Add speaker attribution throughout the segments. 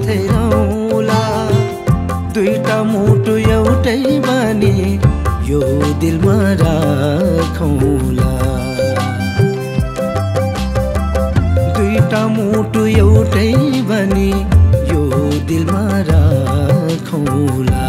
Speaker 1: साथै रहौला। दुईटा मुटु एउटै बनी यो दिलमा राखौला। दुईटा मुटु एउटै बनी यो दिलमा राखौला।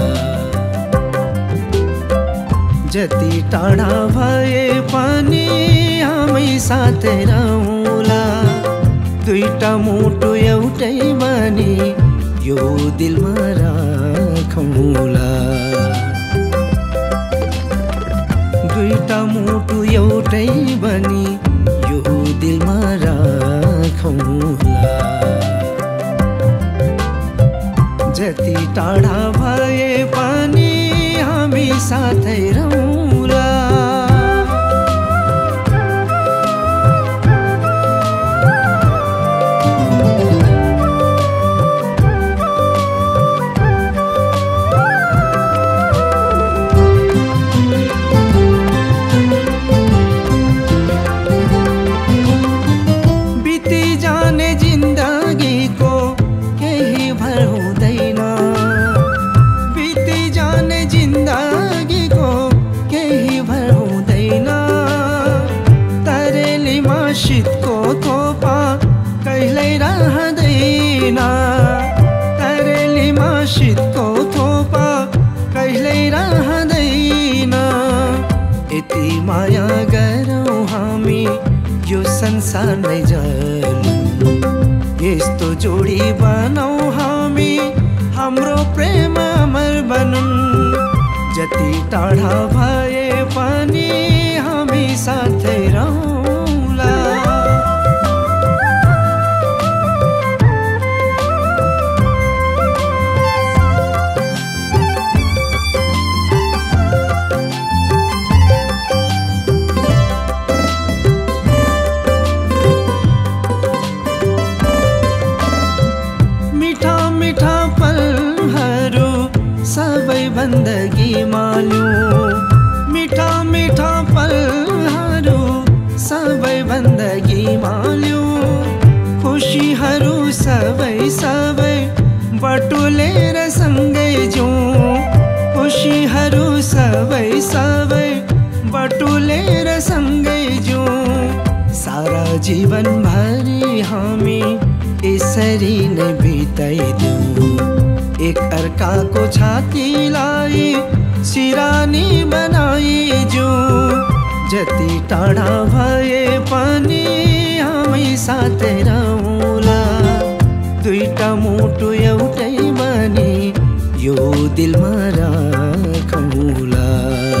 Speaker 1: जति टाढा भए पनि हामी साथै रहौला। दुईटा मुटु एउटै बनी यो दिलमा राखौला। दुईटा मुटु एउटै बनी यो दिलमा राखौला। जति टाढा भए पनि हामी साथै रहौला। बिती जाने जिन्दगीको केही भर हुँदैन। बिती जाने जिन्दगीको केही भर हुँदैन। तरेलीमा शीतको थोपा कहिल्यै रहँदैन। तरेलीमा शीतको थोपा कहिल्यै रहँदैन। यति माया गरौँ हामी यो संसार नै जलौँ। यस्तो जोडी बनाऊ हामी हाम्रो प्रेम अमर बनुन्। जति टाढा भए पनि हामी साथै रहौला। सबै बन्दगी माल्यौं। मिठा मिठा पलहरू सबै बन्दगी माल्यौं। खुसीहरू सबै सबै बटुलेर सँगै जाउँ। खुसीहरू सबै सबै बटुलेर सँगै जाउँ। सारा जीवनभरि हामी यसरी नै बिताइदिउँ। एक अर्काको छातीलाई सिरानी बनाइजाउँ। जति टाढा भए पनि हामी साथै रहौला। दुईटा मुटु एउटै बनी यो दिलमा राखौला।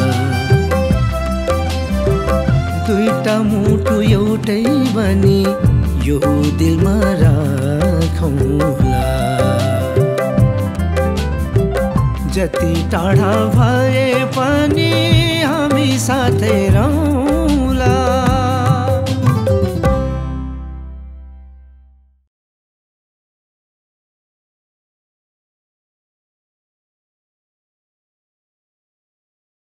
Speaker 1: दुईटा मुटु एउटै बनी यो दिलमा राखौला। जति टाढा भए पनि हामी साथै रहौँ।